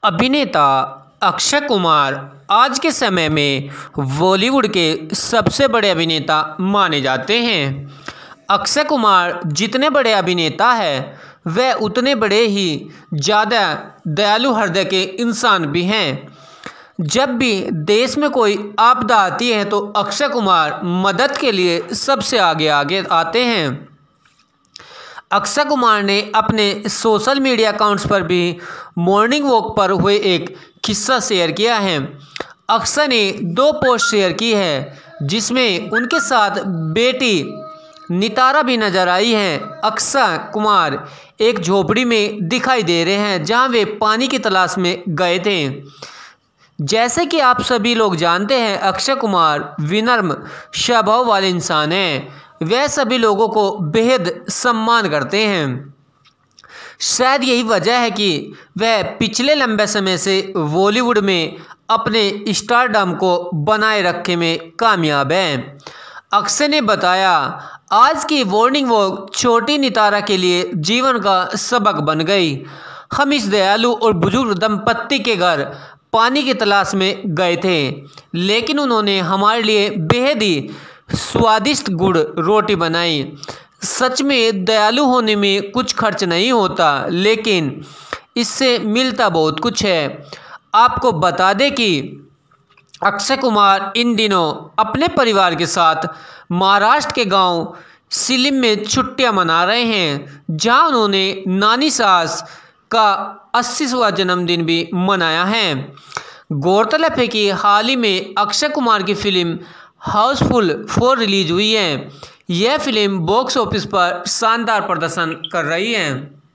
अभिनेता अक्षय कुमार आज के समय में बॉलीवुड के सबसे बड़े अभिनेता माने जाते हैं। अक्षय कुमार जितने बड़े अभिनेता हैं वह उतने बड़े ही ज़्यादा दयालु हृदय के इंसान भी हैं। जब भी देश में कोई आपदा आती है तो अक्षय कुमार मदद के लिए सबसे आगे आगे आते हैं। अक्षय कुमार ने अपने सोशल मीडिया अकाउंट्स पर भी मॉर्निंग वॉक पर हुए एक किस्सा शेयर किया है। अक्षय ने 2 पोस्ट शेयर की है जिसमें उनके साथ बेटी नितारा भी नजर आई है। अक्षय कुमार एक झोपड़ी में दिखाई दे रहे हैं जहां वे पानी की तलाश में गए थे। जैसे कि आप सभी लोग जानते हैं, अक्षय कुमार विनम्र स्वभाव वाले इंसान हैं। वह सभी लोगों को बेहद सम्मान करते हैं। शायद यही वजह है कि वह पिछले लंबे समय से बॉलीवुड में अपने स्टारडम को बनाए रखने में कामयाब हैं। अक्षय ने बताया, आज की मॉर्निंग वॉक छोटी नितारा के लिए जीवन का सबक बन गई। हम इस दयालु और बुजुर्ग दंपत्ति के घर पानी की तलाश में गए थे, लेकिन उन्होंने हमारे लिए बेहद ही स्वादिष्ट गुड़ रोटी बनाई। सच में दयालु होने में कुछ खर्च नहीं होता, लेकिन इससे मिलता बहुत कुछ है। आपको बता दें कि अक्षय कुमार इन दिनों अपने परिवार के साथ महाराष्ट्र के गांव सिलीम में छुट्टियां मना रहे हैं, जहां उन्होंने नानी सास का 80वां जन्मदिन भी मनाया है। गौरतलब है कि हाल ही में अक्षय कुमार की फिल्म हाउसफुल 4 रिलीज हुई है। यह फिल्म बॉक्स ऑफिस पर शानदार प्रदर्शन कर रही है।